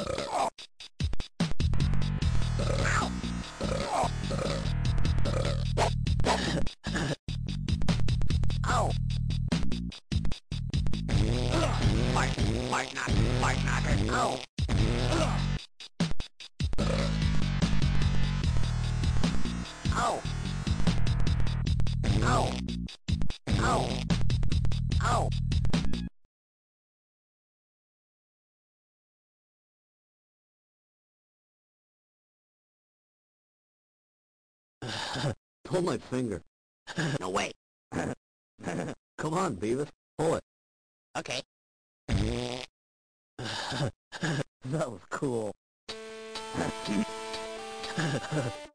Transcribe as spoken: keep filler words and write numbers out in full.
Ow! Might, might not, might not, ow! Ow! Ow! Ow! Ow! Pull my finger. No way! Come on, Beavis. Pull it. Okay. That was cool.